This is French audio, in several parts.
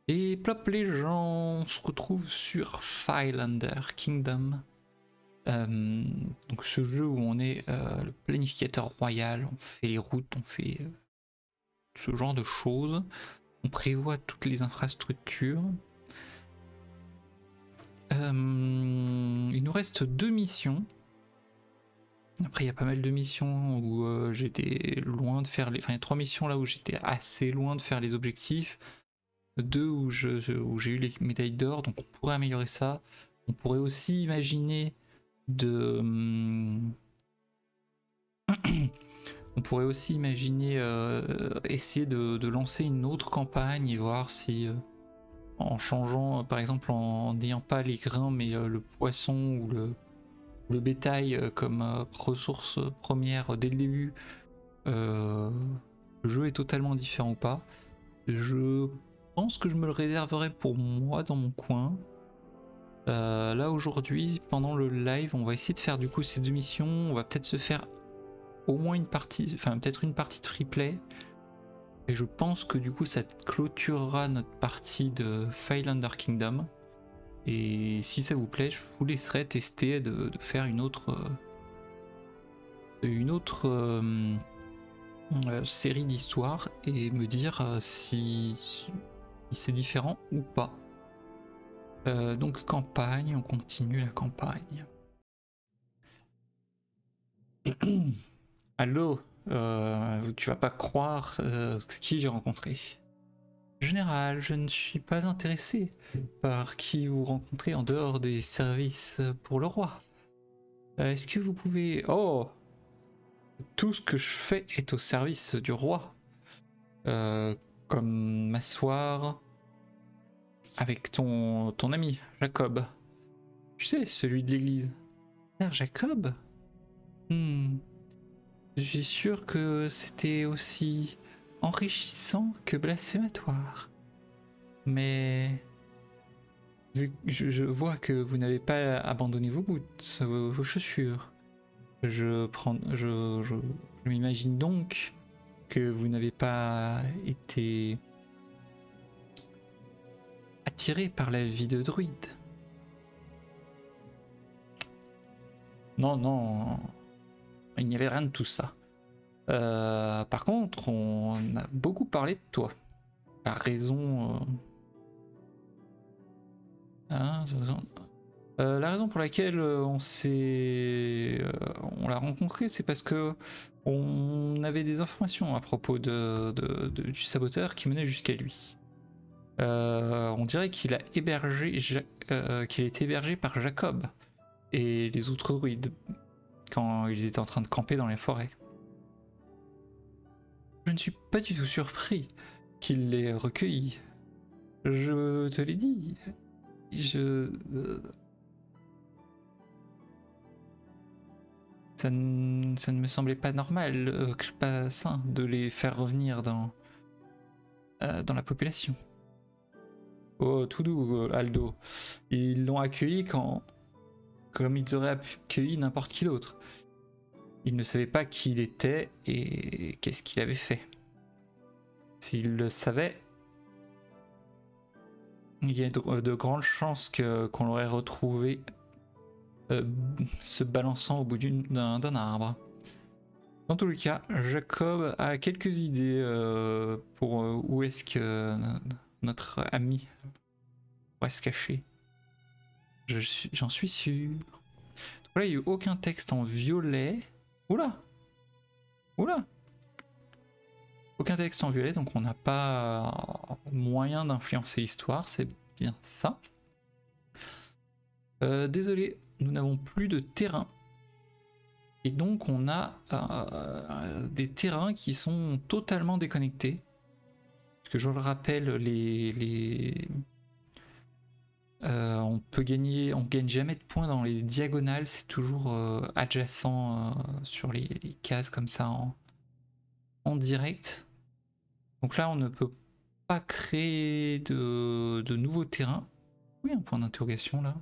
Et plop les gens, on se retrouve sur Firelander Kingdom. Donc ce jeu où on est le planificateur royal, on fait les routes, on fait ce genre de choses. On prévoit toutes les infrastructures. Il nous reste 2 missions. Après il y a pas mal de missions où j'étais loin de faire les... Enfin il y a 3 missions là où j'étais assez loin de faire les objectifs. 2 où j'ai eu les médailles d'or, donc on pourrait améliorer ça. On pourrait aussi imaginer de... On pourrait aussi imaginer essayer de lancer une autre campagne et voir si en changeant, par exemple en n'ayant pas les grains mais le poisson ou le bétail comme ressource première dès le début, le jeu est totalement différent ou pas. Je pense que je me le réserverai pour moi dans mon coin. Là aujourd'hui, pendant le live, on va essayer de faire du coup ces 2 missions. On va peut-être se faire au moins une partie, enfin peut-être une partie de free play. Et je pense que du coup ça clôturera notre partie de Firelander Kingdom. Et si ça vous plaît, je vous laisserai tester de faire une autre série d'histoires et me dire si c'est différent ou pas. Donc campagne, on continue la campagne. Allô, tu vas pas croire qui j'ai rencontré. Général, je ne suis pas intéressé par qui vous rencontrez en dehors des services pour le roi. Est-ce que vous pouvez... Oh, tout ce que je fais est au service du roi. Comme m'asseoir avec ton ami, Jacob. Tu sais, celui de l'église. Père Jacob? Je suis sûr que c'était aussi enrichissant que blasphématoire. Mais vu que je vois que vous n'avez pas abandonné vos boots, vos chaussures, je m'imagine donc que vous n'avez pas été attiré par la vie de druide. Non, non, il n'y avait rien de tout ça. Par contre, on a beaucoup parlé de toi. La raison... la raison pour laquelle on l'a rencontré, c'est parce que on avait des informations à propos du saboteur qui menait jusqu'à lui. On dirait qu'il a hébergé, qu'il a été hébergé par Jacob et les autres druides quand ils étaient en train de camper dans les forêts. Je ne suis pas du tout surpris qu'il l'ait recueilli. Je te l'ai dit. Ça ne me semblait pas normal, pas sain de les faire revenir dans la population. Oh, tout doux, Aldo. Ils l'ont accueilli comme ils auraient accueilli n'importe qui d'autre. Ils ne savaient pas qui il était et qu'est-ce qu'il avait fait. S'ils le savaient, il y a de grandes chances qu'on l'aurait retrouvé se balançant au bout d'un arbre. Dans tous les cas, Jacob a quelques idées pour où est-ce que notre ami pourrait se cacher. J'en suis sûr. Donc là, il n'y a eu aucun texte en violet. Oula! Oula! Aucun texte en violet, donc on n'a pas moyen d'influencer l'histoire, c'est bien ça. Désolé, nous n'avons plus de terrain. Et donc on a des terrains qui sont totalement déconnectés. Parce que je le rappelle, on gagne jamais de points dans les diagonales, c'est toujours adjacent sur les cases comme ça en direct. Donc là on ne peut pas créer de nouveaux terrains. Oui, un point d'interrogation là.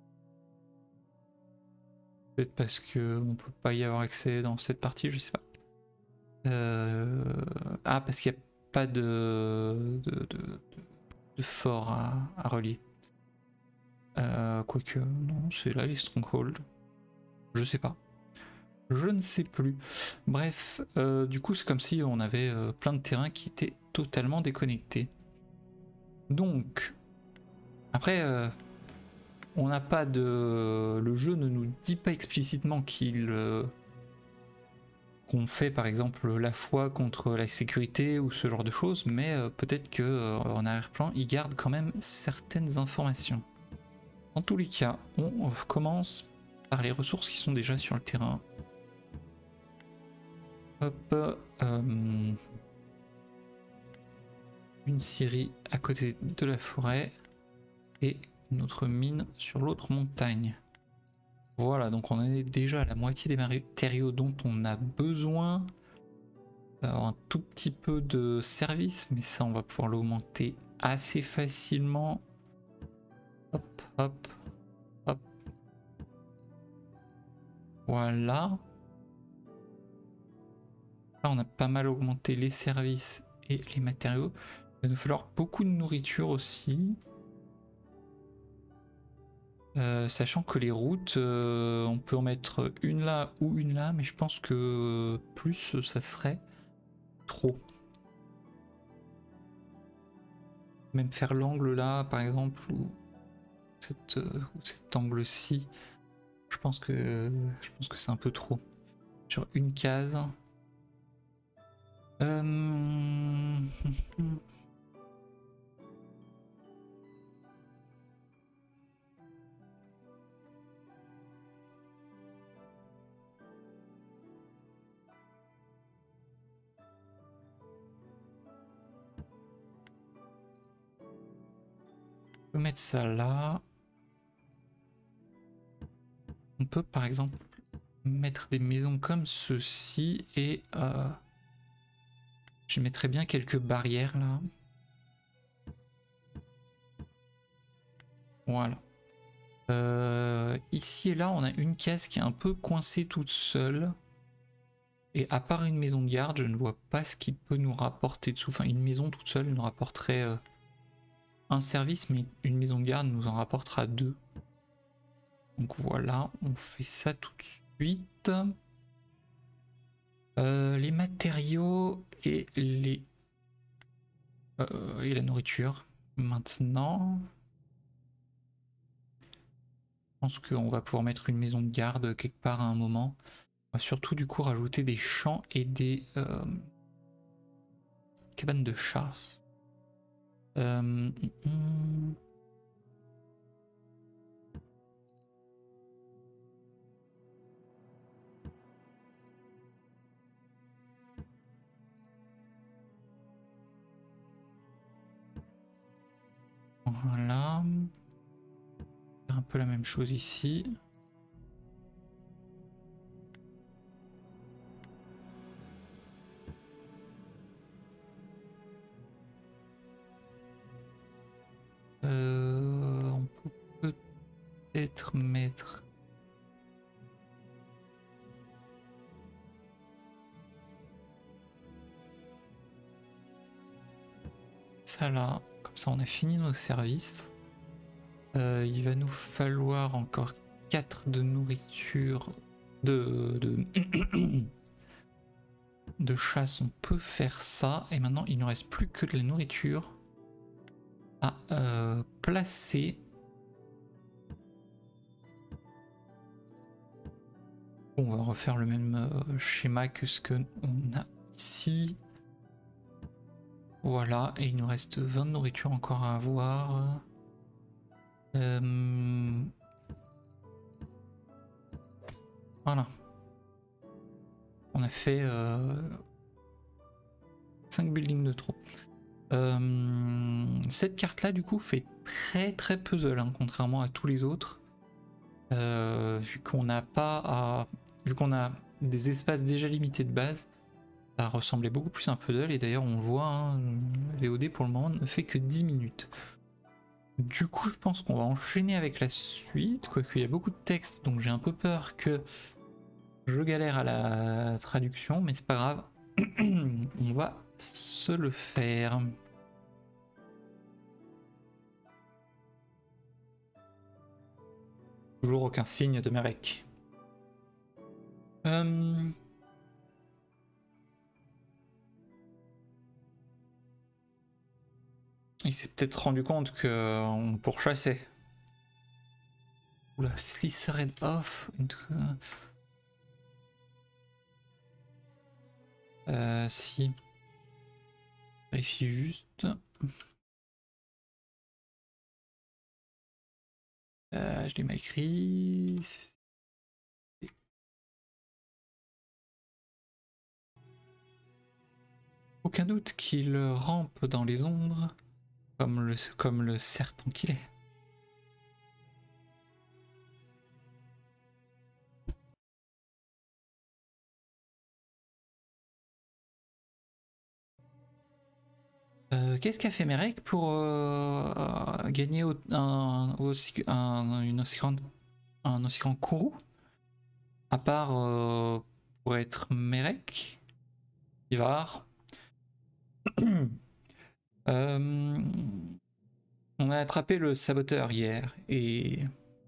Peut-être parce qu'on peut pas y avoir accès dans cette partie, je sais pas. Ah, parce qu'il n'y a pas de de forts à relier. Quoique, non, c'est là les strongholds. Je sais pas. Je ne sais plus. Bref, du coup, c'est comme si on avait plein de terrains qui étaient totalement déconnectés. Donc, après, on n'a pas de... Le jeu ne nous dit pas explicitement qu'on fait par exemple la foi contre la sécurité ou ce genre de choses, mais peut-être que en arrière-plan, il garde quand même certaines informations. Dans tous les cas, on commence par les ressources qui sont déjà sur le terrain. Hop, une scierie à côté de la forêt et une autre mine sur l'autre montagne. Voilà, donc on est déjà à la moitié des matériaux dont on a besoin. Alors un tout petit peu de service, mais ça on va pouvoir l'augmenter assez facilement. Hop, hop, hop. Voilà. Là on a pas mal augmenté les services et les matériaux. Il va nous falloir beaucoup de nourriture aussi. Sachant que les routes, on peut en mettre une là ou une là, mais je pense que plus ça serait trop. Même faire l'angle là par exemple, ou cet angle-ci, je pense que c'est un peu trop. Sur une case. On peut mettre ça là. On peut par exemple mettre des maisons comme ceci et je mettrais bien quelques barrières là. Voilà. Ici et là, on a une case qui est un peu coincée toute seule. Et à part une maison de garde, je ne vois pas ce qui peut nous rapporter dessous. Enfin, une maison toute seule nous rapporterait un service, mais une maison de garde nous en rapportera deux. Donc voilà, on fait ça tout de suite. Les matériaux et la nourriture. Maintenant, je pense qu'on va pouvoir mettre une maison de garde quelque part à un moment. On va surtout du coup rajouter des champs et des cabanes de chasse. Voilà. Faire un peu la même chose ici. On peut peut-être mettre ça là, comme ça on a fini nos services. Il va nous falloir encore 4 de nourriture, de chasse, on peut faire ça. Et maintenant il ne reste plus que de la nourriture à placer. On va refaire le même schéma que ce qu'on a ici. Voilà, et il nous reste 20 de nourriture encore à avoir. Voilà. On a fait 5 buildings de trop. Cette carte là du coup fait très puzzle hein, contrairement à tous les autres. Vu qu'on n'a pas vu qu'on a des espaces déjà limités de base, ça ressemblait beaucoup plus à un puzzle et d'ailleurs on le voit, hein, VOD pour le moment ne fait que 10 minutes. Du coup je pense qu'on va enchaîner avec la suite, quoique il y a beaucoup de texte donc j'ai un peu peur que je galère à la traduction, mais c'est pas grave, on va se le faire. Toujours aucun signe de Merek. Il s'est peut-être rendu compte qu'on pourchassait. Oula, si serait off. Si. Vérifie juste. Je l'ai mal écrit. Aucun doute qu'il rampe dans les ombres comme le serpent qu'il est. Qu'est-ce qu'a fait Merek pour gagner un aussi grand courroux? À part pour être Merek, Ivar. On a attrapé le saboteur hier et...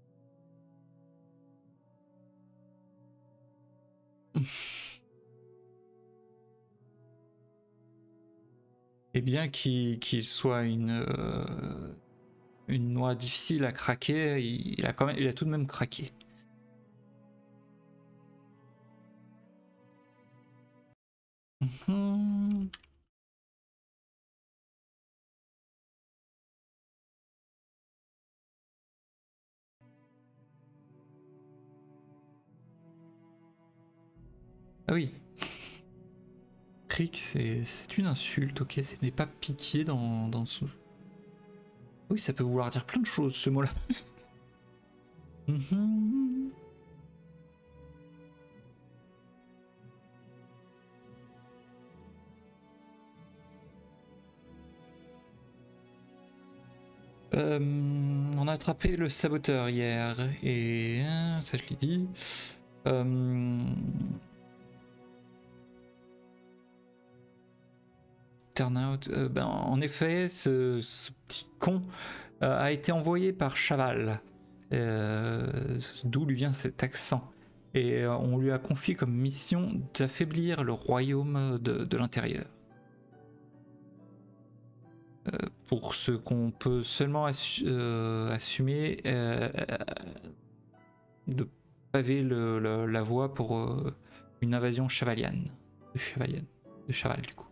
Et bien qu'il soit une noix difficile à craquer, il a tout de même craqué. Ah oui. Cric, c'est une insulte, ok, ce n'est pas piqué dans ce... Oui, ça peut vouloir dire plein de choses, ce mot-là. On a attrapé le saboteur hier, et ça je l'ai dit. Turnout, en effet, ce petit con a été envoyé par Chaval, d'où lui vient cet accent. Et on lui a confié comme mission d'affaiblir le royaume de l'intérieur. Pour ce qu'on peut seulement assumer, de paver la voie pour une invasion chevalienne. De Chaval du coup.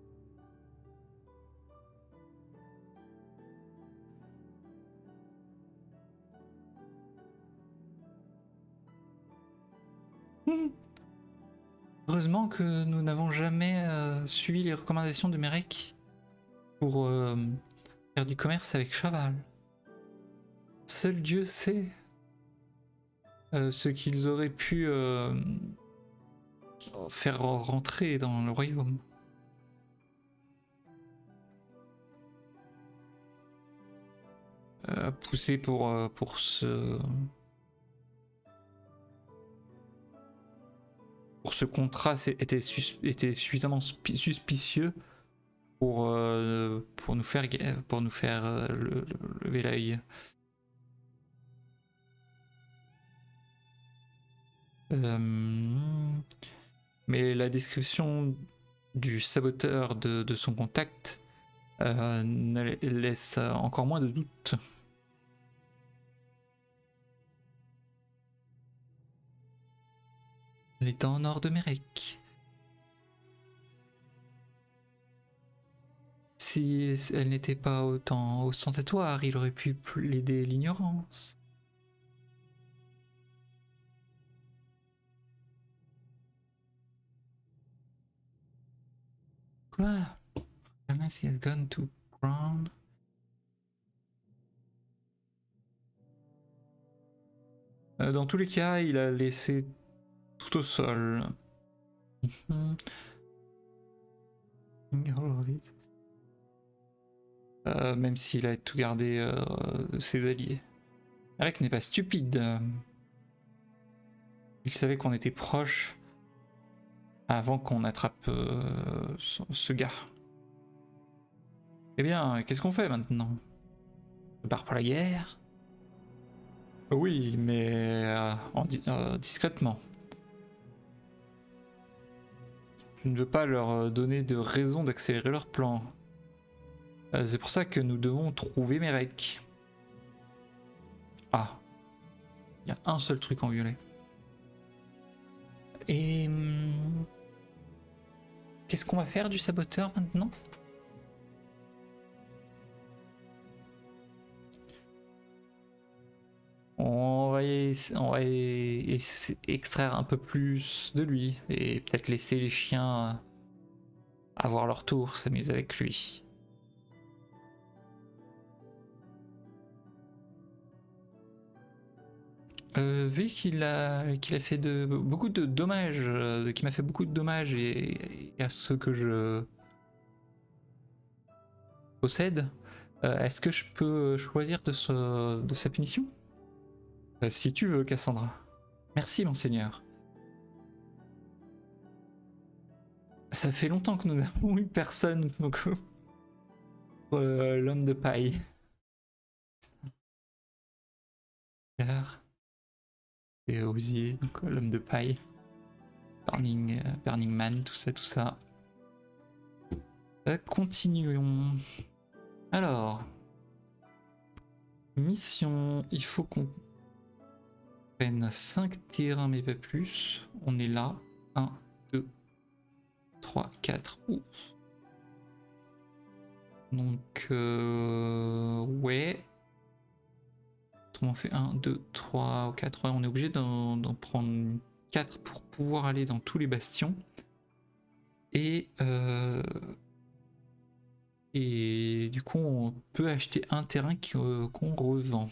Heureusement que nous n'avons jamais suivi les recommandations de Merek pour faire du commerce avec Chaval. Seul Dieu sait ce qu'ils auraient pu faire rentrer dans le royaume. Pousser pour ce contrat était suffisamment suspicieux pour nous faire lever l'œil. Mais la description du saboteur de son contact laisse encore moins de doute. Elle est en nord de Merek. Si elle n'était pas autant ostentatoire, il aurait pu plaider l'ignorance. Quoi? Unless he has gone to ground. Dans tous les cas, il a laissé tout au sol. Même s'il a tout gardé de ses alliés. Merek n'est pas stupide. Il savait qu'on était proche avant qu'on attrape ce gars. Eh bien, qu'est-ce qu'on fait maintenant? On part pour la guerre? Oui, mais discrètement. Je ne veux pas leur donner de raison d'accélérer leur plan. C'est pour ça que nous devons trouver Mérek. Ah, il y a un seul truc en violet. Et qu'est-ce qu'on va faire du saboteur maintenant? On va extraire un peu plus de lui et peut-être laisser les chiens avoir leur tour, s'amuser avec lui. Vu qu'il a fait beaucoup de dommages, qu'il m'a fait beaucoup de dommages et à ceux que je possède, est-ce que je peux choisir de sa punition? Si tu veux, Cassandra. Merci, monseigneur. Ça fait longtemps que nous n'avons eu personne pour l'homme de paille. Et Osier, donc l'homme de paille. Burning Man, tout ça. Continuons. Alors, mission, il faut qu'on prenne 5 terrains, mais pas plus. On est là. 1, 2, 3, 4. Donc, ouais. On fait 1, 2, 3 ou 4. Ouais, on est obligé d'en prendre 4 pour pouvoir aller dans tous les bastions. Et du coup, on peut acheter un terrain qu'on revend.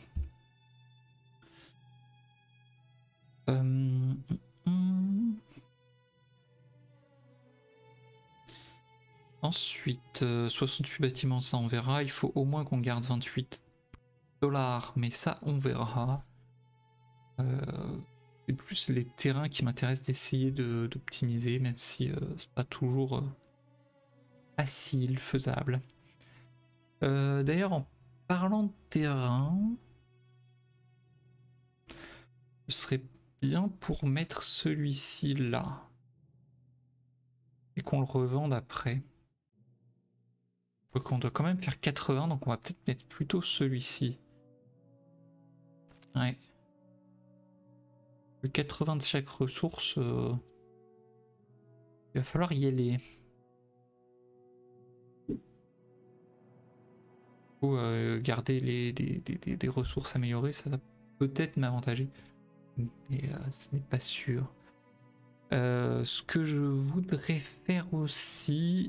Ensuite, 68 bâtiments, ça on verra. Il faut au moins qu'on garde 28 $, mais ça on verra. C'est plus les terrains qui m'intéressent d'essayer d'optimiser, même si c'est pas toujours facile, faisable. D'ailleurs, en parlant de terrain, ce serait bien pour mettre celui-ci là et qu'on le revende après. Donc on doit quand même faire 80, donc on va peut-être mettre plutôt celui-ci. Ouais. Le 80 de chaque ressource, il va falloir y aller. Ou garder des ressources améliorées, ça va peut-être m'avantager. Mais ce n'est pas sûr. Ce que je voudrais faire aussi...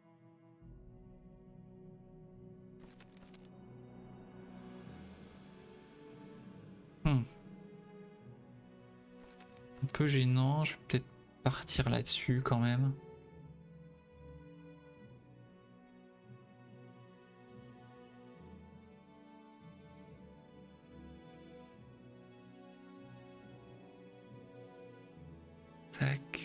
Un peu gênant, je vais peut-être partir là-dessus quand même. Tac.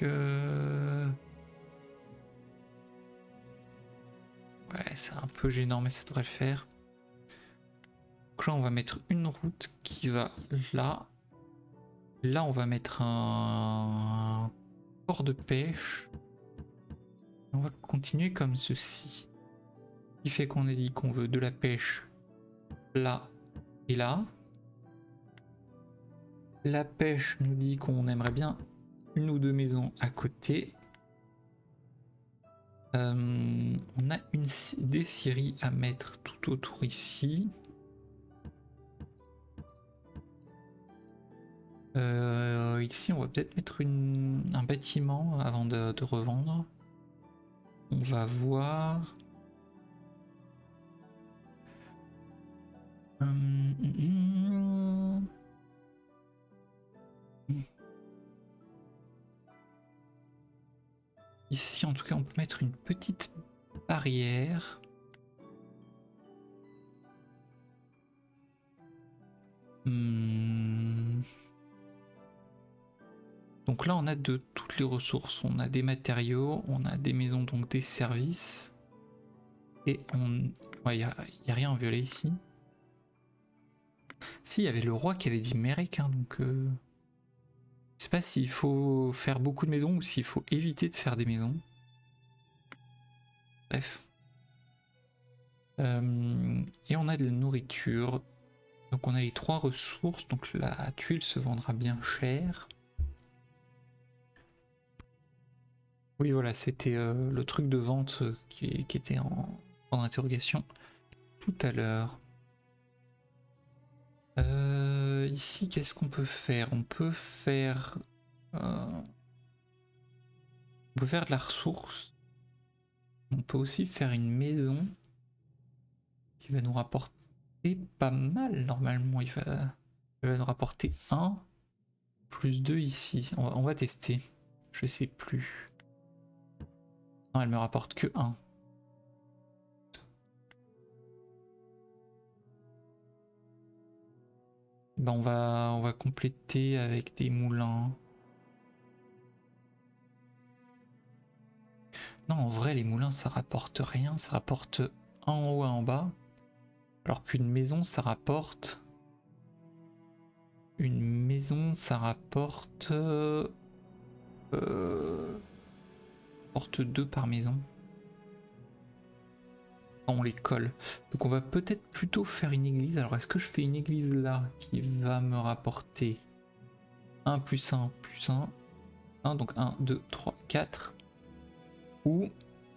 Ouais, c'est un peu gênant, mais ça devrait le faire. Donc là, on va mettre une route qui va là. Là, on va mettre un port de pêche. On va continuer comme ceci. Ce qui fait qu'on a dit qu'on veut de la pêche là et là. La pêche nous dit qu'on aimerait bien une ou deux maisons à côté. On a des scieries à mettre tout autour ici. Ici, on va peut-être mettre un bâtiment avant de revendre. On va voir. Ici, en tout cas, on peut mettre une petite barrière. Donc là, on a de toutes les ressources. On a des matériaux, on a des maisons, donc des services. Et on... Ouais, il n'y a rien en violet ici. Si, il y avait le roi qui avait dit Mérec, hein, donc... Je sais pas s'il faut faire beaucoup de maisons ou s'il faut éviter de faire des maisons. Bref. Et on a de la nourriture. Donc on a les 3 ressources. Donc la tuile se vendra bien cher. Oui voilà, c'était le truc de vente qui était en interrogation tout à l'heure. Ici, qu'est-ce qu'on peut faire? On peut faire de la ressource. On peut aussi faire une maison qui va nous rapporter pas mal normalement. Il va nous rapporter 1 plus 2 ici. On va tester. Je sais plus. Non, elle me rapporte que 1. Ben on va compléter avec des moulins. Non, en vrai, les moulins ça rapporte rien. Ça rapporte 1 en haut et 1 en bas. Alors qu'une maison ça rapporte. Une maison ça rapporte. Porte 2 par maison. On les colle. Donc on va peut-être plutôt faire une église. Alors est-ce que je fais une église là qui va me rapporter 1 plus 1 plus 1. 1 donc 1, 2, 3, 4. Ou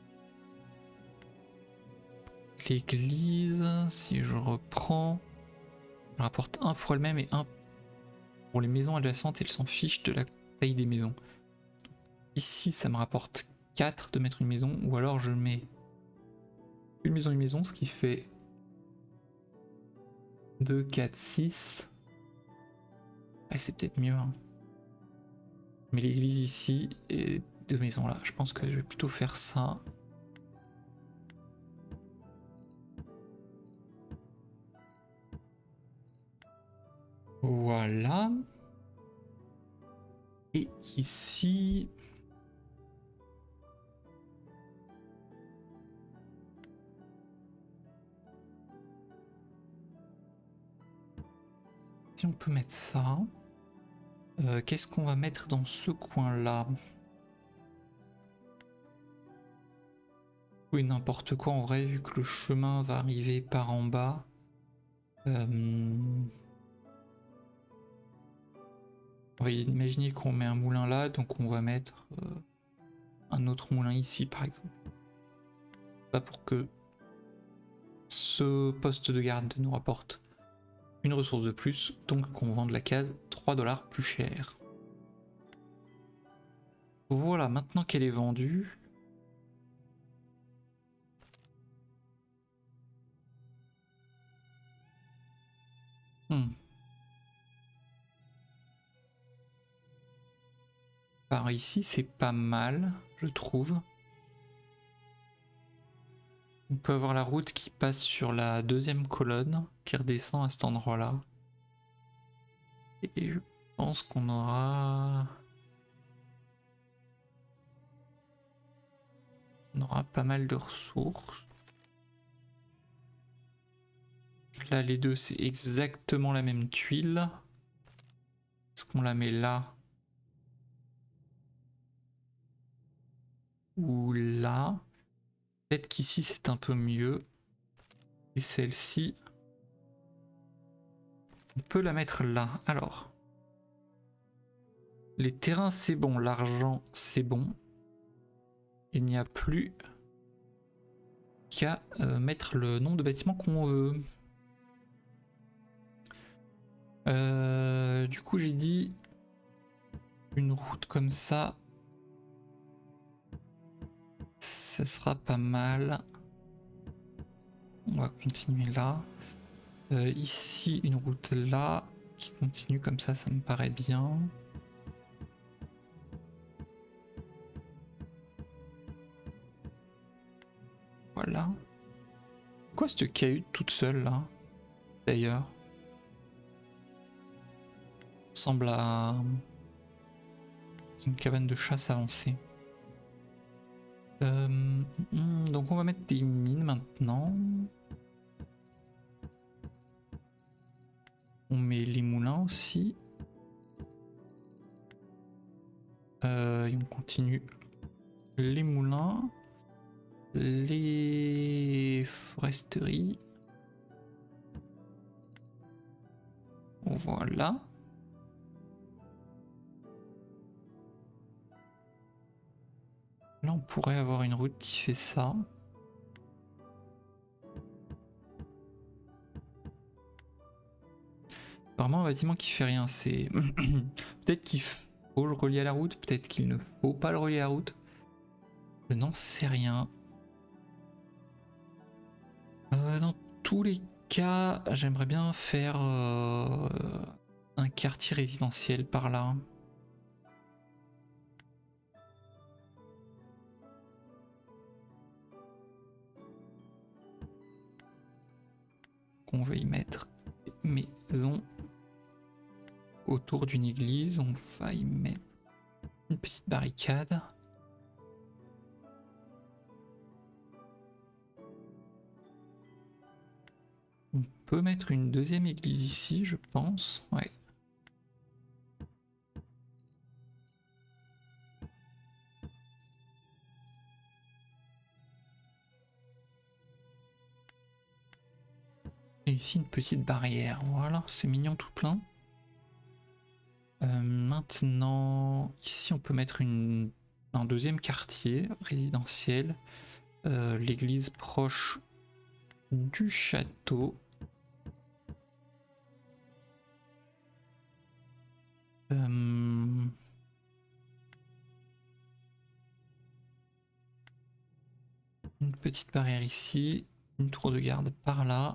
l'église, si je reprends, elle rapporte 1 pour elle-même et 1 pour les maisons adjacentes. Elle s'en fiche de la taille des maisons. Ici ça me rapporte 4 de mettre une maison. Ou alors je mets une maison, ce qui fait 2, 4, 6. Ouais, c'est peut-être mieux. Hein. Mais l'église ici et 2 maisons là. Je pense que je vais plutôt faire ça. Voilà. Et ici... Si on peut mettre ça... qu'est-ce qu'on va mettre dans ce coin-là? Oui, n'importe quoi en vrai, vu que le chemin va arriver par en bas. On va imaginer qu'on met un moulin là, donc on va mettre un autre moulin ici par exemple. Pas pour que ce poste de garde nous rapporte une ressource de plus, donc qu'on vende la case 3 $ plus cher. Voilà, maintenant qu'elle est vendue... Par ici, c'est pas mal, je trouve. On peut avoir la route qui passe sur la 2e colonne, qui redescend à cet endroit-là. Et je pense qu'on aura... On aura pas mal de ressources. Là, les deux, c'est exactement la même tuile. Est-ce qu'on la met là? Ou là? Peut-être qu'ici, c'est un peu mieux. Et celle-ci... On peut la mettre là. Alors... Les terrains, c'est bon. L'argent, c'est bon. Il n'y a plus qu'à mettre le nom de bâtiment qu'on veut. Du coup, j'ai dit une route comme ça. Ça sera pas mal. On va continuer là. Ici, une route là qui continue comme ça me paraît bien. Voilà. Quoi cette cahute toute seule là? D'ailleurs. Ressemble à une cabane de chasse avancée. Donc on va mettre des mines maintenant. On met les moulins aussi. Et on continue les moulins, les foresteries. Voilà. Là, on pourrait avoir une route qui fait ça. Vraiment un bâtiment qui fait rien. C'est peut-être qu'il faut le relier à la route, peut-être qu'il ne faut pas le relier à la route. Je n'en sais rien. Dans tous les cas, j'aimerais bien faire un quartier résidentiel par là. On va y mettre des maisons autour d'une église. On va y mettre une petite barricade. On peut mettre une deuxième église ici, je pense. Ouais. Et ici une petite barrière. Voilà, c'est mignon tout plein. Maintenant, ici on peut mettre un deuxième quartier résidentiel. L'église proche du château. Une petite barrière ici, une tour de garde par là.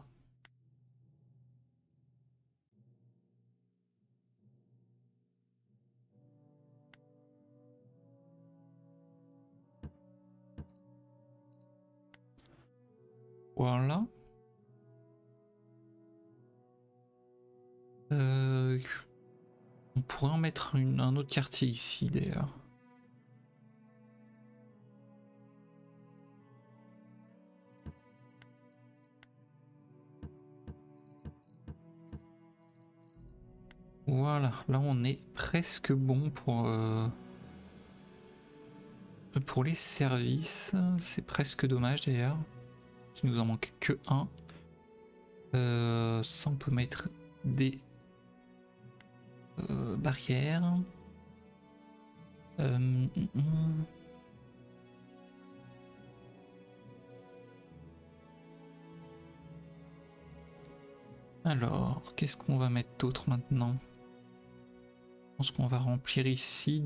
Voilà. On pourrait en mettre un autre quartier ici d'ailleurs. Voilà, là on est presque bon pour les services. C'est presque dommage d'ailleurs qu'il nous en manque que un. Ça on peut mettre des barrières. Alors, qu'est-ce qu'on va mettre d'autre maintenant? Je pense qu'on va remplir ici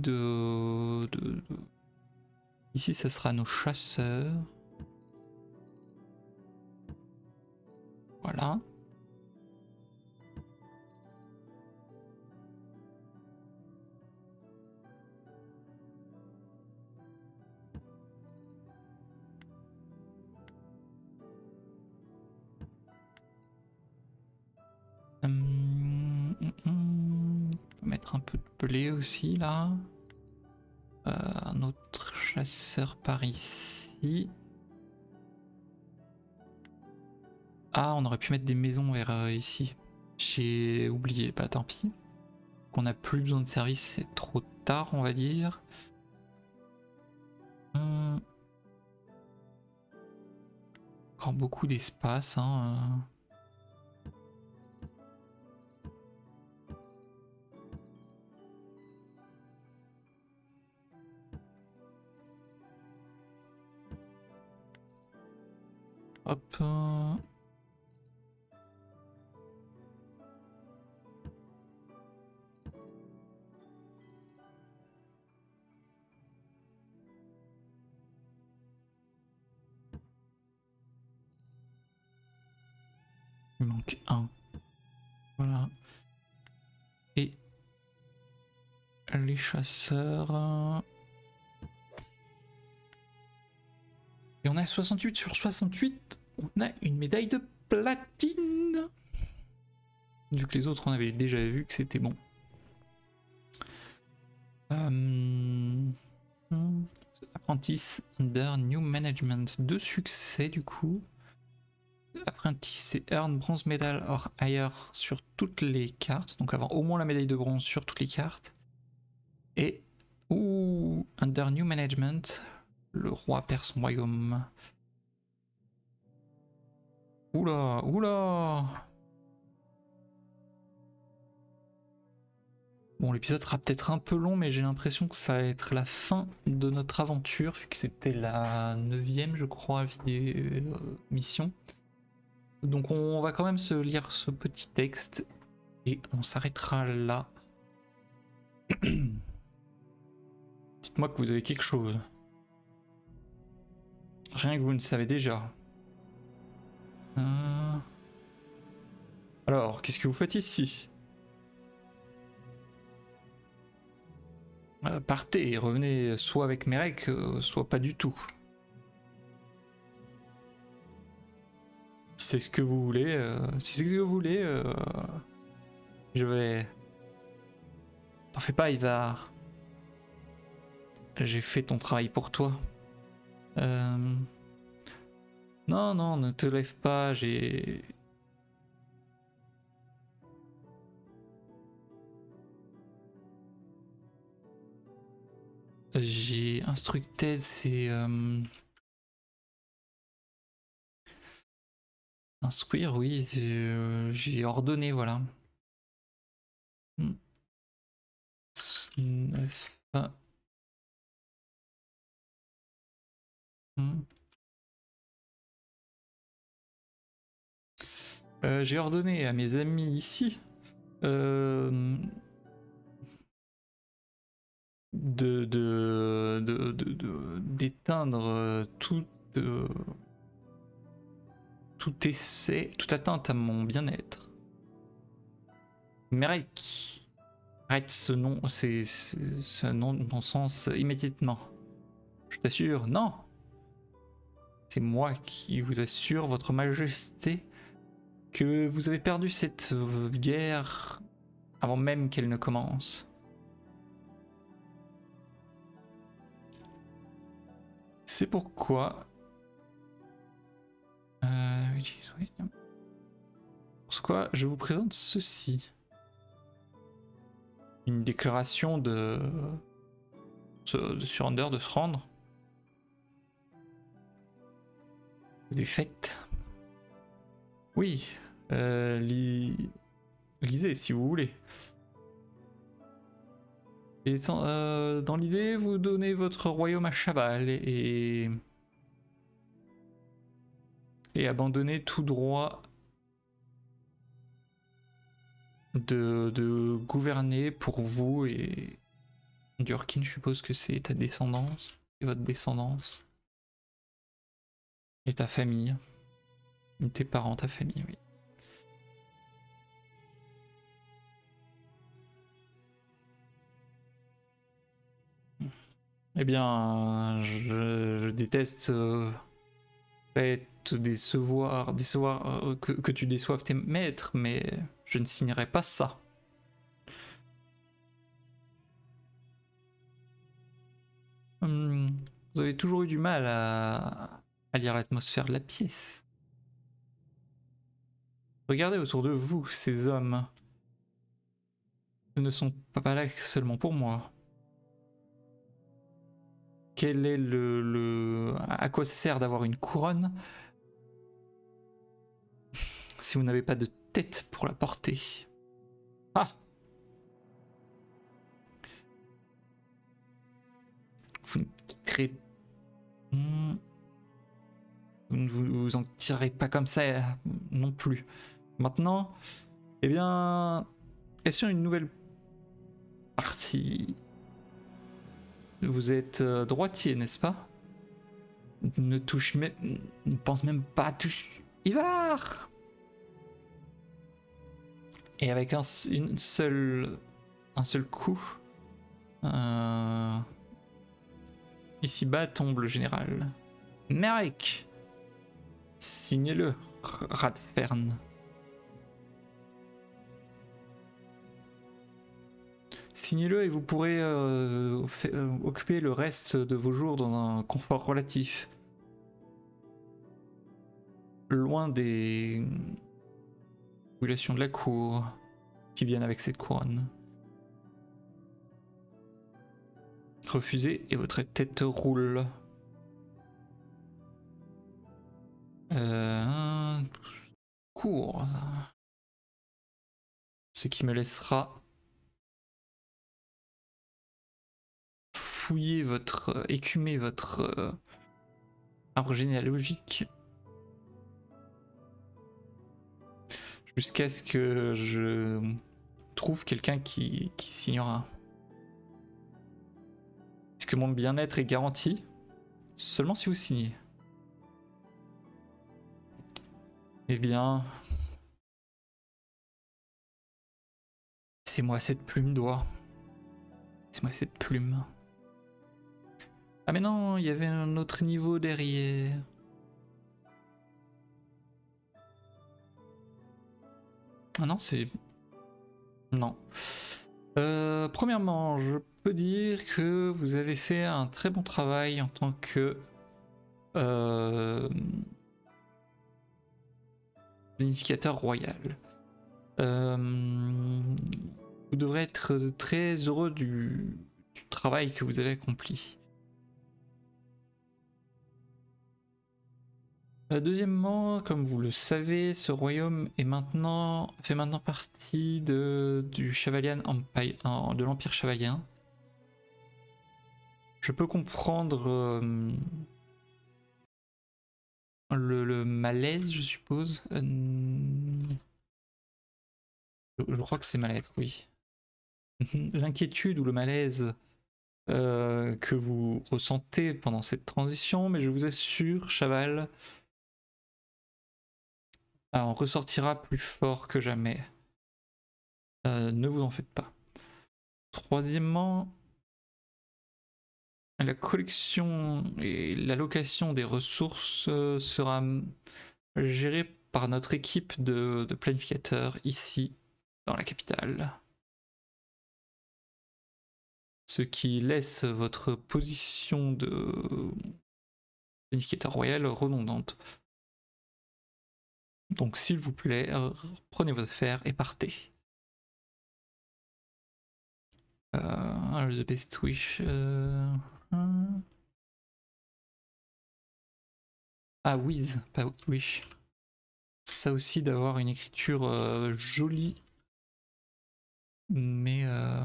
Ici, ça sera nos chasseurs. Voilà. On va mettre un peu de blé aussi là. Un autre chasseur par ici. Ah, on aurait pu mettre des maisons vers ici. J'ai oublié, bah tant pis. Qu'on a plus besoin de service, c'est trop tard on va dire. Encore beaucoup d'espace. Hein. Hop. Il manque un. Voilà. Et les chasseurs. Et on a 68 sur 68. On a une médaille de platine. Vu que les autres, on avait déjà vu que c'était bon. Apprentice under new management. 2 succès du coup. apprenti, c'est earn bronze medal or higher sur toutes les cartes, donc avoir au moins la médaille de bronze sur toutes les cartes. Et under new management, le roi perd son royaume. Oula, oula. Bon, l'épisode sera peut-être un peu long, mais j'ai l'impression que ça va être la fin de notre aventure, vu que c'était la 9e, je crois, mission. Donc on va quand même se lire ce petit texte, et on s'arrêtera là. Dites-moi que vous avez quelque chose. Rien que vous ne savez déjà. Alors, qu'est-ce que vous faites ici? Partez et revenez soit avec Merek, soit pas du tout. Si c'est ce que vous voulez, je vais... T'en fais pas, Ivar. J'ai fait ton travail pour toi. Non, non, ne te lève pas, j'ai... J'ai instructé, c'est... Instruire, oui, j'ai ordonné, voilà. 9... J'ai ordonné à mes amis ici d'éteindre tout essai, toute atteinte à mon bien-être. Merek, arrête ce nom, ce nom de mon sens immédiatement. Je t'assure, non. C'est moi qui vous assure, votre majesté, que vous avez perdu cette guerre avant même qu'elle ne commence. C'est pourquoi... Pour quoi je vous présente ceci. Une déclaration de surrender, de se rendre. Des fêtes. Oui, lisez si vous voulez. Et dans l'idée, vous donnez votre royaume à Chabal et abandonnez tout droit de gouverner pour vous et Durkin, je suppose que c'est ta descendance et votre descendance et ta famille, et tes parents, ta famille, oui. Eh bien, je déteste te décevoir que tu déçoives tes maîtres, mais je ne signerai pas ça. Vous avez toujours eu du mal à lire l'atmosphère de la pièce. Regardez autour de vous, ces hommes. Ils ne sont pas là seulement pour moi. Quel est à quoi ça sert d'avoir une couronne si vous n'avez pas de tête pour la porter? Ah! Vous ne quitterez... Vous ne vous en tirerez pas comme ça non plus. Maintenant, eh bien... Question une nouvelle partie. Vous êtes droitier, n'est-ce pas? Ne touche même... Ne pense même pas à toucher... Ivar! Et avec un seul coup... Ici-bas tombe le général. Merek! Signez-le, Radfern. Signez-le et vous pourrez occuper le reste de vos jours dans un confort relatif. loin des populations de la cour qui viennent avec cette couronne. Refusez et votre tête roule. Court. Ce qui me laissera fouiller écumer votre arbre généalogique jusqu'à ce que je trouve quelqu'un qui signera. Est-ce que mon bien-être est garanti? Seulement si vous signez. Eh bien... c'est moi cette plume, doigt. C'est moi cette plume. Ah mais non, il y avait un autre niveau derrière. Ah non, c'est... non. Premièrement, je peux dire que vous avez fait un très bon travail en tant que... planificateur royal. Vous devrez être très heureux du travail que vous avez accompli. Deuxièmement, comme vous le savez, ce royaume est fait maintenant partie du Chavalian Empire, de l'Empire Chavalien. Je peux comprendre le malaise, je suppose. Je crois que c'est mal-être, oui. L'inquiétude ou le malaise que vous ressentez pendant cette transition, mais je vous assure, Chaval, on ressortira plus fort que jamais. Ne vous en faites pas. Troisièmement, la collection et l'allocation des ressources sera gérée par notre équipe de planificateurs ici, dans la capitale. Ce qui laisse votre position de planificateur royal redondante. Donc s'il vous plaît, prenez vos affaires et partez. The best wish. Ah, Wiz, pas wish. Ça aussi d'avoir une écriture jolie, mais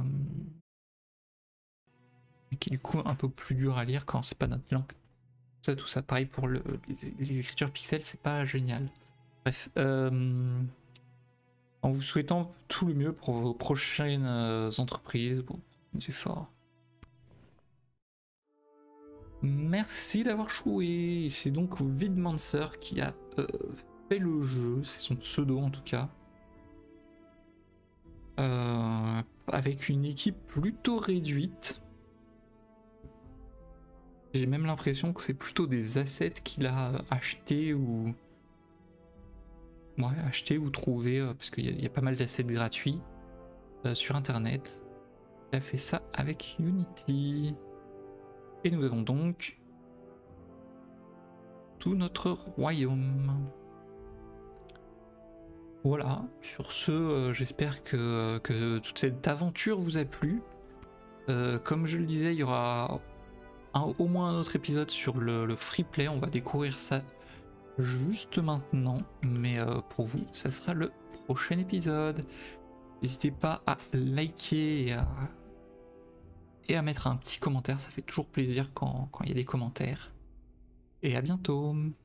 qui est du coup un peu plus dur à lire quand c'est pas notre langue. Tout ça, pareil pour les écritures pixels, c'est pas génial. Bref, en vous souhaitant tout le mieux pour vos prochaines entreprises, bon, c'est fort. Merci d'avoir joué. C'est donc Vidmancer qui a fait le jeu, c'est son pseudo en tout cas. Avec une équipe plutôt réduite. J'ai même l'impression que c'est plutôt des assets qu'il a achetés ou... ouais, acheter ou trouver, parce qu'il y a pas mal d'assets gratuits sur internet. Il a fait ça avec Unity. Et nous avons donc tout notre royaume. Voilà, sur ce, j'espère que toute cette aventure vous a plu. Comme je le disais, il y aura au moins un autre épisode sur le free play, on va découvrir ça juste maintenant, mais pour vous, ça sera le prochain épisode. N'hésitez pas à liker et à mettre un petit commentaire, ça fait toujours plaisir quand il y a des commentaires. Et à bientôt!